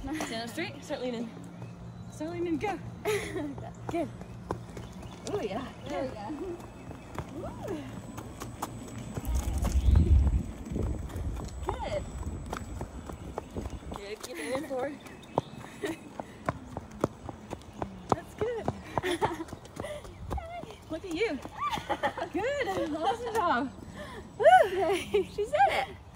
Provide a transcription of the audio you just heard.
Stand up straight. Start leaning. Start leaning. Go. Good. Oh yeah. There we go. Woo. Good. Good. Keep leaning forward. That's good. Look at you. Good. Awesome job. Woo. She said it.